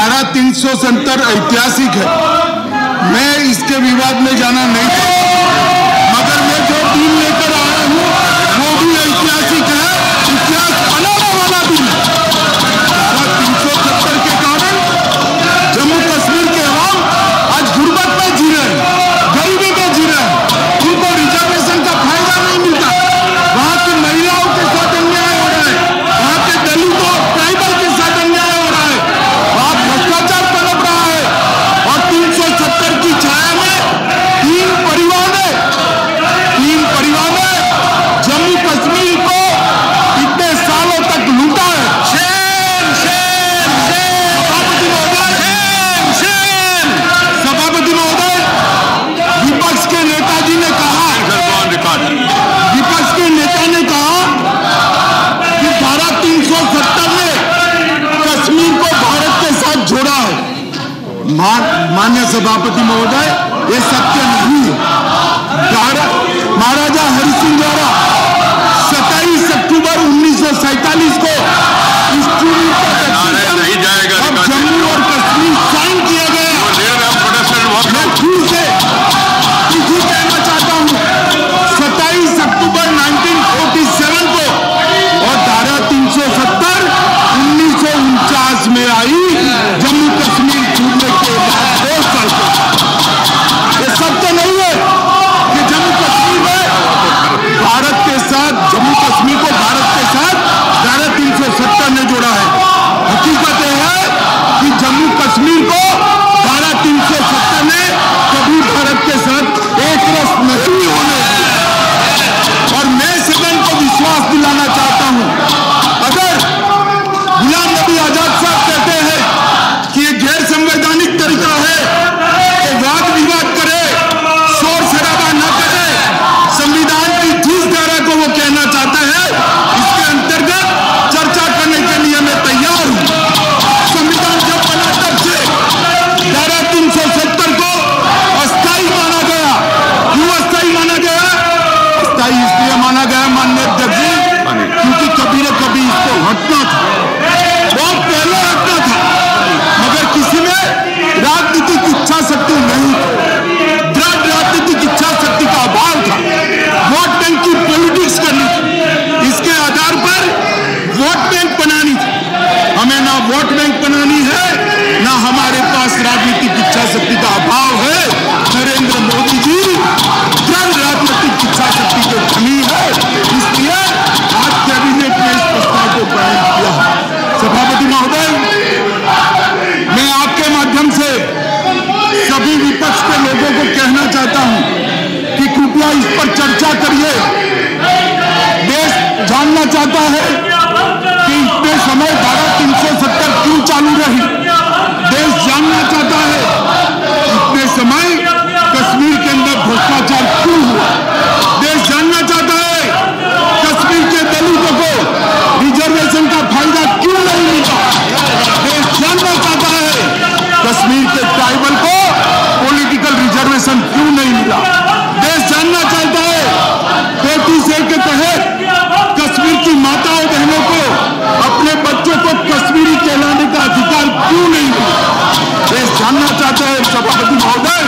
धारा 370 ऐतिहासिक है। मैं इसके विवाद में जाना नहीं चाहता, मगर मैं जो बिल लेकर आया हूँ वो भी ऐतिहासिक है, इतिहास बनाने वाला बिल है। 370 के कारण जम्मू कश्मीर के अवाम आज गुर्बत में जी रहे हैं, गरीबी में जी रहे हैं, उनको रिजर्वेशन का फायदा नहीं मिलता। वहां की महिलाओं के साथ अन्याय हो रहा है, वहां के दलितों ट्राइबल के साथ अन्याय हो रहा है, वहां भ्रष्टाचार पनप रहा है। और 370 की छाया में तीन परिवार ने जम्मू कश्मीर को इतने सालों तक लूटा है। सभापति महोदय, विपक्ष के नेताजी ने कहा, विपक्ष के नेता ने कहा कि धारा 370 ने कश्मीर को भारत के साथ जोड़ा है। मान्य सभापति महोदय, ये सत्य नहीं है। महाराजा हरि सिंह द्वारा 27 अक्टूबर 1947 को अब जम्मू और कश्मीर साइन किया गया। मैं फिर से इसी कहना चाहता हूँ, 27 अक्टूबर 1947 को और धारा 370 1949 में आई। जम्मू कश्मीर छूटने के बाद 2 साल ये सत्य नहीं है कि जम्मू कश्मीर में भारत के साथ, जम्मू कश्मीर को भारत के साथ धारा 370 ने जोड़ा है। हकीकत यह है कि जम्मू कश्मीर को धारा 370 ने कभी भारत के साथ एक रस नहीं होने दिया। और मैं सदन को विश्वास दिलाना चाहता हूं, अगर गुलाम नबी आजाद साहब कहते हैं कि ये गैर संवैधानिक तरीका है तो वाद विवाद करे, शोर शराबा न करे, संविधान की जिस धारा को वो कहना चाहता है इसके अंतर्गत चर्चा करने के लिए मैं तैयार हूं। संविधान जब बना तब से धारा 370 को अस्थायी माना गया। क्यों अस्थायी माना गया? अस्थायी इसलिए माना गया माननीय अध्यक्ष जी, क्योंकि कभी न कभी इसको हटना था, बहुत पहले हटना था, मगर किसी में राजनीतिक इच्छा शक्ति नहीं थी, दृढ़ राजनीतिक इच्छा शक्ति का अभाव था। वोट बैंक की पॉलिटिक्स करनी थी, इसके आधार पर वोट बैंक बनानी थी। हमें ना वोट बैंक बनानी है, ना हमारे पास राजनीतिक इच्छा शक्ति का अभाव है। नरेंद्र मोदी जी दृढ़ राजनीतिक इच्छा शक्ति के धनी है, इसलिए आज कैबिनेट ने इस प्रस्ताव को ग्रहण किया है। सभापति महोदय, मैं आपके माध्यम से सभी विपक्ष के लोगों को कहना चाहता हूं कि कृपया इस पर चर्चा करिए। देश जानना चाहता है कि इतने समय धारा 370 क्यों चालू रही। देश जानना चाहता है इतने समय कश्मीर के अंदर भ्रष्टाचार क्यों हुआ। देश जानना चाहता है कश्मीर के दलितों को रिजर्वेशन का फायदा क्यों नहीं मिला। देश जानना चाहता है कश्मीर के ट्राइबल को पॉलिटिकल रिजर्वेशन क्यों नहीं मिला। देश जानना चाहता है 35A के तहत कश्मीर की माताओं बहनों को, अपने बच्चों को कश्मीरी कहलाने का अधिकार क्यों नहीं मिला। देश जानना चाहता है सभापति महोदय,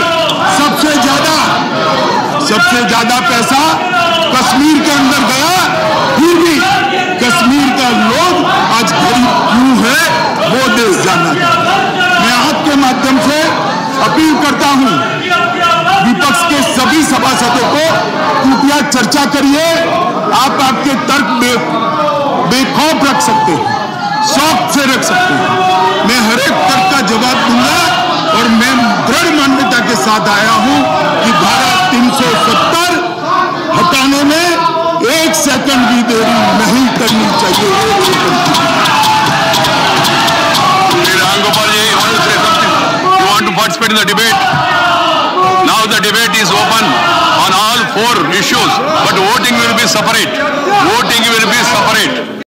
सबसे ज्यादा पैसा कश्मीर के अंदर गया, फिर भी कश्मीर का लोग आज गरीब क्यों है वो देश जानना चाहता है। मैं आपके माध्यम से अपील करता हूं विपक्ष के सभी सभासदों को, कृपया चर्चा करिए। आप आपके तर्क बेखौफ रख सकते हैं, शौक से रख सकते हैं। मैं हर एक तर्क का जवाब दूंगा और मैं दृढ़ मान्यता के साथ आया हूं कि धारा 370 हटाने में 1 सेकंड भी देरी नहीं करनी चाहिए। 1 second. Gopal ji, you want to say something? You want to participate in the debate? Now the debate is open on all 4 issues, but voting will be separate. Voting will be separate.